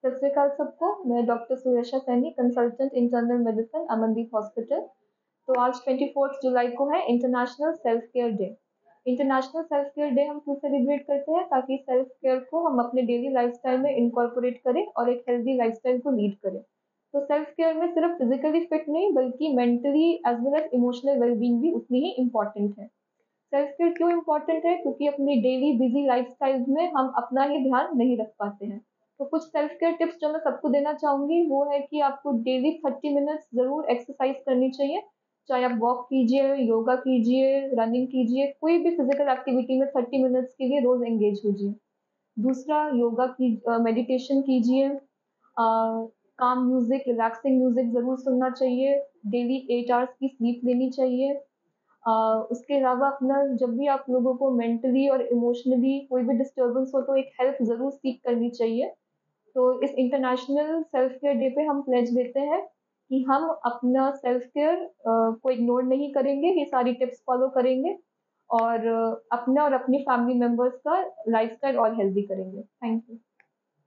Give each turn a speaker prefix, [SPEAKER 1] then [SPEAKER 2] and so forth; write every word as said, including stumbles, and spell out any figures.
[SPEAKER 1] सत श्री अकाल सबको। मैं doctor Suresha Saini, consultant internal medicine, Amandeep hospital. तो आज चौबीस जुलाई को है international self care day. International self care day हम क्यों सेलिब्रेट करते हैं? ताकि सेल्फ केयर को हम अपने डेली लाइफस्टाइल में इनकॉर्पोरेट करें और एक हेल्दी लाइफस्टाइल को लीड करें। तो सेल्फ केयर में सिर्फ फिजिकली फिट नहीं बल्कि mentally as well as emotional wellbeing भी उतनी ही इम्पॉर्टेंट है। सेल्फ केयर क्यों इम्पोर्टेंट है? क्योंकि अपनी डेली बिजी लाइफस्टाइल में हम अपना ही ध्यान नहीं रख पाते हैं। तो कुछ सेल्फ केयर टिप्स जो मैं सबको देना चाहूंगी वो है कि आपको डेली थर्टी मिनट्स जरूर एक्सरसाइज करनी चाहिए। चाहे आप वॉक कीजिए, योगा कीजिए, रनिंग कीजिए, कोई भी फिजिकल एक्टिविटी में थर्टी मिनट्स के लिए रोज एंगेज होजिए। दूसरा, योगा की मेडिटेशन कीजिए। काम म्यूजिक, रिलैक्सिंग म्यूजिक जरूर सुनना चाहिए। डेली एट आवर्स की स्लीप लेनी चाहिए। अ, उसके अलावा अपना जब भी आप लोगों को मेंटली और इमोशनली कोई भी डिस्टर्बेंस हो तो एक हेल्प ज़रूर सीक करनी चाहिए। तो इस इंटरनेशनल सेल्फ केयर डे पे हम प्लेज लेते हैं कि हम अपना सेल्फ केयर अ, को इग्नोर नहीं करेंगे, ये सारी टिप्स फॉलो करेंगे और अ, अपना और अपनी फैमिली मेंबर्स का लाइफस्टाइल और हेल्दी करेंगे। Thank you.